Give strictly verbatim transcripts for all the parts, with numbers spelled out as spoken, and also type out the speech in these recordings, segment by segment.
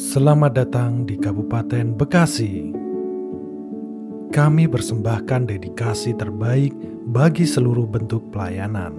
Selamat datang di Kabupaten Bekasi. Kami persembahkan dedikasi terbaik bagi seluruh bentuk pelayanan.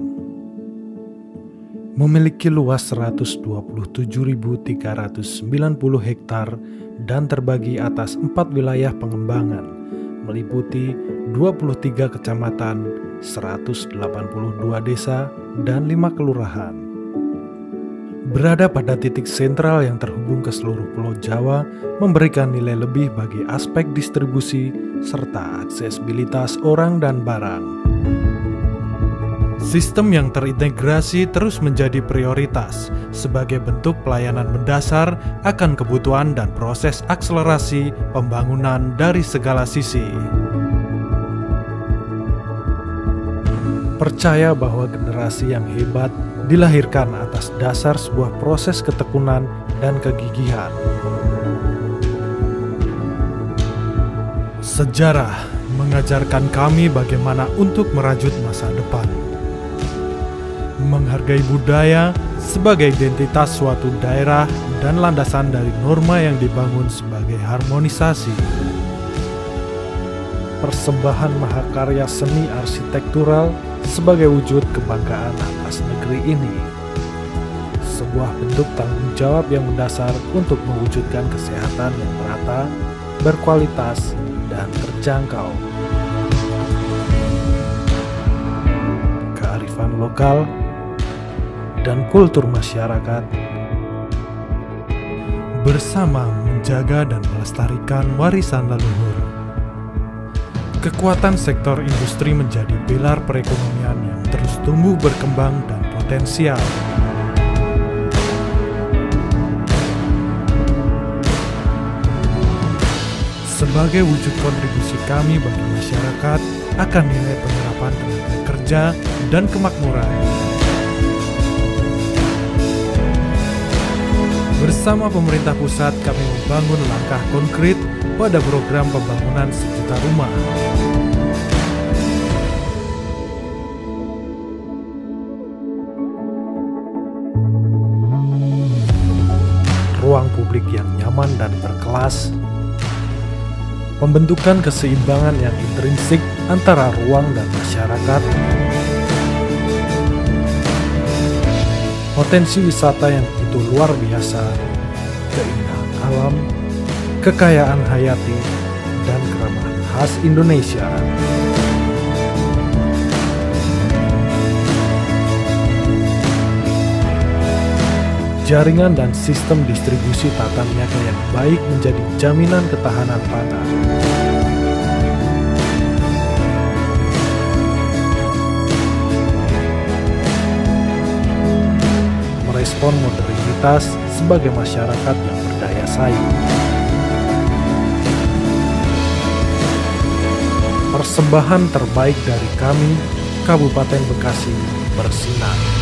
Memiliki luas seratus dua puluh tujuh ribu tiga ratus sembilan puluh hektar dan terbagi atas empat wilayah pengembangan, meliputi dua puluh tiga kecamatan, seratus delapan puluh dua desa, dan lima kelurahan. Berada pada titik sentral yang terhubung ke seluruh Pulau Jawa, memberikan nilai lebih bagi aspek distribusi serta aksesibilitas orang dan barang. Sistem yang terintegrasi terus menjadi prioritas sebagai bentuk pelayanan mendasar akan kebutuhan dan proses akselerasi pembangunan dari segala sisi. Percaya bahwa generasi yang hebat dilahirkan atas dasar sebuah proses ketekunan dan kegigihan. Sejarah mengajarkan kami bagaimana untuk merajut masa depan. Menghargai budaya sebagai identitas suatu daerah dan landasan dari norma yang dibangun sebagai harmonisasi. Persembahan mahakarya seni arsitektural sebagai wujud kebanggaan atas negeri ini. Sebuah bentuk tanggung jawab yang mendasar untuk mewujudkan kesehatan yang merata, berkualitas, dan terjangkau. Kearifan lokal dan kultur masyarakat bersama menjaga dan melestarikan warisan leluhur. Kekuatan sektor industri menjadi pilar perekonomian yang terus tumbuh berkembang dan potensial. Sebagai wujud kontribusi kami bagi masyarakat akan nilai penyerapan tenaga kerja dan kemakmuran. Bersama pemerintah pusat kami membangun langkah konkret pada program pembangunan sejuta rumah. Ruang publik yang nyaman dan berkelas, pembentukan keseimbangan yang intrinsik antara ruang dan masyarakat, potensi wisata yang begitu luar biasa, keindahan alam, kekayaan hayati, dan keramahan khas Indonesia. Jaringan dan sistem distribusi tata niaga yang baik menjadi jaminan ketahanan pangan. Merespon modernitas sebagai masyarakat yang berdaya saing. Persembahan terbaik dari kami, Kabupaten Bekasi, bersinar.